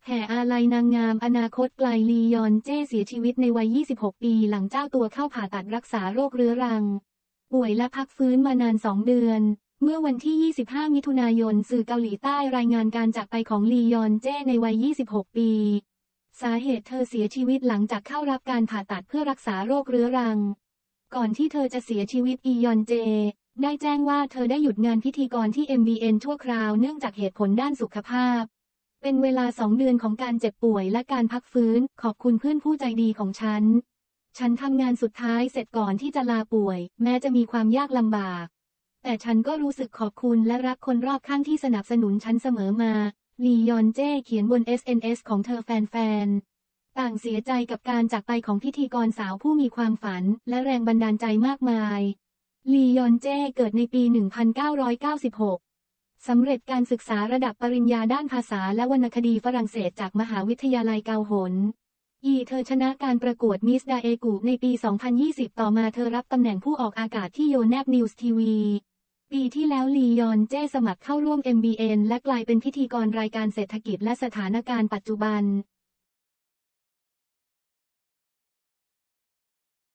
แห่อาลัยนางงามอนาคตไกลลียอนเจ้เสียชีวิตในวัย 26 ปีหลังเจ้าตัวเข้าผ่าตัดรักษาโรคเรื้อรังป่วยและพักฟื้นมานาน2 เดือนเมื่อวันที่ 25 มิถุนายนสื่อเกาหลีใต้รายงานการจากไปของลียอนเจ้ในวัย 26 ปีสาเหตุเธอเสียชีวิตหลังจากเข้ารับการผ่าตัดเพื่อรักษาโรคเรื้อรังก่อนที่เธอจะเสียชีวิตอียอนเจได้แจ้งว่าเธอได้หยุดงานพิธีกรที่ MBN ชั่วคราวเนื่องจากเหตุผลด้านสุขภาพเป็นเวลา2 เดือนของการเจ็บป่วยและการพักฟื้นขอบคุณเพื่อนผู้ใจดีของฉันทำงานสุดท้ายเสร็จก่อนที่จะลาป่วยแม้จะมีความยากลำบากแต่ฉันก็รู้สึกขอบคุณและรักคนรอบข้างที่สนับสนุนฉันเสมอมาลียอนเจ้เขียนบน SNS ของเธอแฟนๆต่างเสียใจกับการจากไปของพิธีกรสาวผู้มีความฝันและแรงบันดาลใจมากมายลียอนเจ้เกิดในปี 1996สำเร็จการศึกษาระดับปริญญาด้านภาษาและวรรณคดีฝรั่งเศสจากมหาวิทยาลัยเกาหลเธอชนะการประกวดมิสดาเอกุในปี 2020 ต่อมาเธอรับตำแหน่งผู้ออกอากาศที่โยแนบนิวส์ทีวีปีที่แล้วลียอนเจ้สมัครเข้าร่วม MBN และกลายเป็นพิธีกรรายการเศรษฐกิจและสถานการณ์ปัจจุบัน